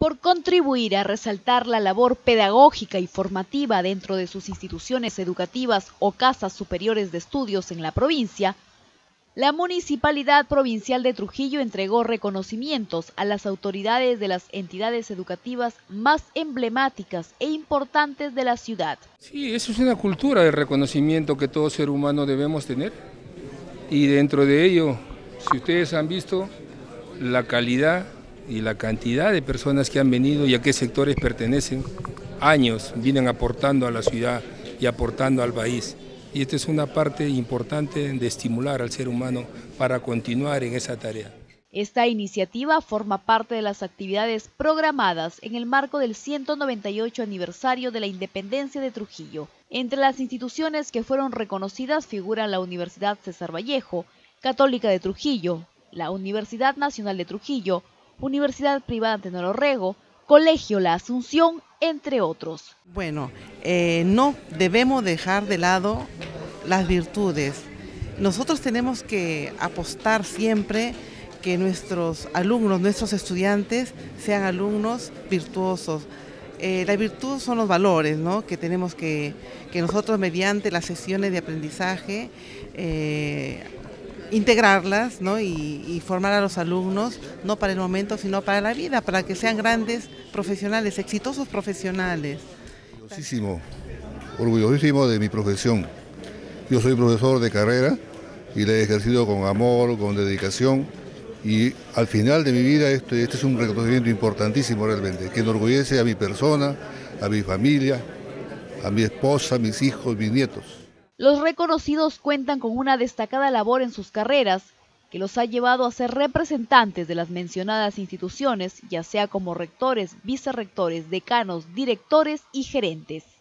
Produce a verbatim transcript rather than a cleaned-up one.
por contribuir a resaltar la labor pedagógica y formativa dentro de sus instituciones educativas o casas superiores de estudios en la provincia, la Municipalidad Provincial de Trujillo entregó reconocimientos a las autoridades de las entidades educativas más emblemáticas e importantes de la ciudad. Sí, eso es una cultura de reconocimiento que todo ser humano debemos tener. Y dentro de ello, si ustedes han visto la calidad y la cantidad de personas que han venido y a qué sectores pertenecen, años vienen aportando a la ciudad y aportando al país. Y esta es una parte importante de estimular al ser humano para continuar en esa tarea. Esta iniciativa forma parte de las actividades programadas en el marco del ciento noventa y ocho aniversario de la independencia de Trujillo. Entre las instituciones que fueron reconocidas figuran la Universidad César Vallejo, Católica de Trujillo, la Universidad Nacional de Trujillo, Universidad Privada Tenor Orrego, Colegio La Asunción, entre otros. Bueno, eh, no debemos dejar de lado las virtudes. Nosotros tenemos que apostar siempre que nuestros alumnos, nuestros estudiantes sean alumnos virtuosos. Eh, la virtud son los valores, ¿no?, que tenemos que, que nosotros mediante las sesiones de aprendizaje eh, integrarlas, ¿no?, y, y formar a los alumnos, no para el momento, sino para la vida, para que sean grandes profesionales, exitosos profesionales. Orgullosísimo, orgullosísimo de mi profesión. Yo soy profesor de carrera y la he ejercido con amor, con dedicación, y al final de mi vida este, este es un reconocimiento importantísimo realmente, que enorgullece a mi persona, a mi familia, a mi esposa, a mis hijos, mis nietos. Los reconocidos cuentan con una destacada labor en sus carreras que los ha llevado a ser representantes de las mencionadas instituciones, ya sea como rectores, vicerrectores, decanos, directores y gerentes.